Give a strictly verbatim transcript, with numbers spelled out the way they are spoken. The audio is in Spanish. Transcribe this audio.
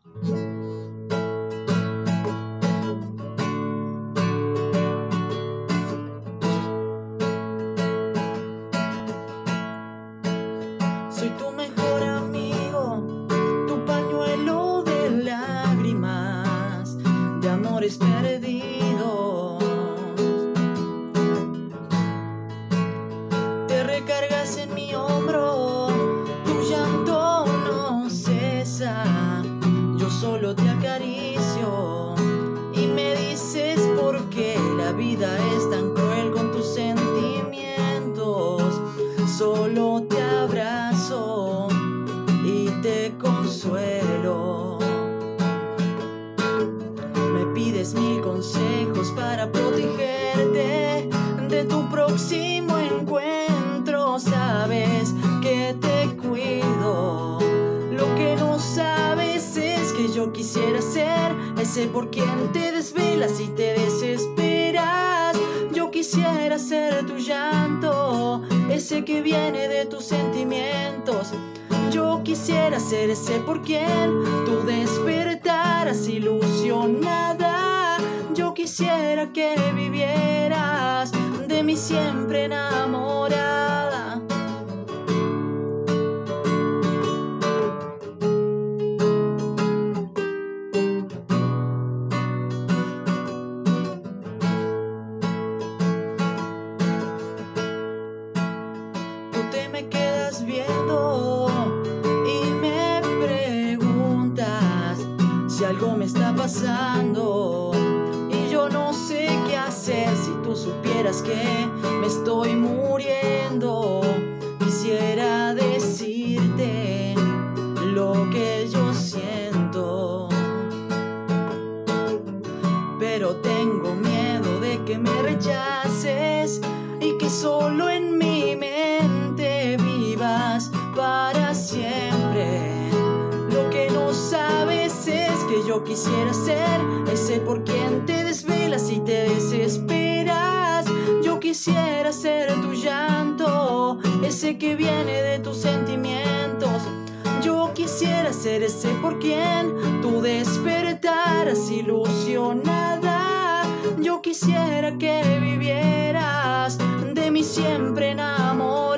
Soy tu mejor amigo, tu pañuelo de lágrimas, de amores perdidos. Te recargas en mi hombro, tu llanto no cesa. Yo solo te acaricio y me dices por qué la vida es tan cruel con tus sentimientos. Solo te abrazo y te consuelo. Me pides mil consejos para protegerte de tu próximo encuentro. Sabes que te cuido. Lo que no sabes es que yo quisiera ser ese por quien te desvelas y te desesperas. Yo quisiera ser tu llanto, ese que viene de tus sentimientos. Yo quisiera ser ese por quien tú despertaras ilusionada. Yo quisiera que vivieras de mí siempre enamorada. Tú te me quedas viendo y me preguntas si algo me está pasando y yo no sé qué hacer. Si tú supieras que me estoy muriendo, quisiera decirte lo que yo siento, pero tengo miedo de que me rechaces y que solo en mi mente vivas para siempre. Lo que no sabes es que yo quisiera ser ese por quien te desvelas y te desesperas. Yo quisiera ser tu llanto, ese que viene de tus sentimientos. Yo quisiera ser ese por quien tú despertaras ilusionada. Yo quisiera que vivieras de mí siempre enamorada.